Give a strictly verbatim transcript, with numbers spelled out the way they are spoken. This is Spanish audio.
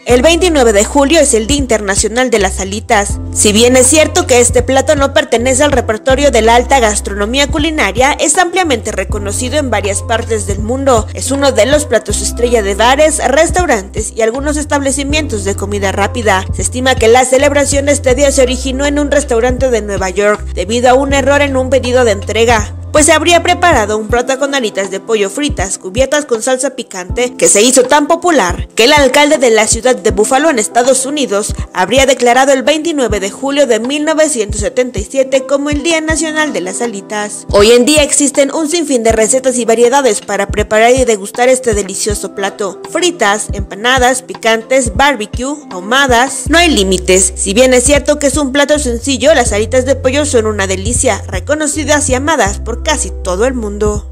El veintinueve de julio es el Día Internacional de las Alitas. Si bien es cierto que este plato no pertenece al repertorio de la alta gastronomía culinaria, es ampliamente reconocido en varias partes del mundo. Es uno de los platos estrella de bares, restaurantes y algunos establecimientos de comida rápida. Se estima que la celebración de este día se originó en un restaurante de Nueva York, debido a un error en un pedido de entrega, pues se habría preparado un plato con alitas de pollo fritas cubiertas con salsa picante que se hizo tan popular que el alcalde de la ciudad de Buffalo en Estados Unidos habría declarado el veintinueve de julio de mil novecientos setenta y siete como el Día Nacional de las Alitas. Hoy en día existen un sinfín de recetas y variedades para preparar y degustar este delicioso plato. Fritas, empanadas, picantes, barbecue, ahumadas, no hay límites. Si bien es cierto que es un plato sencillo, las alitas de pollo son una delicia, reconocidas y amadas por casi todo el mundo.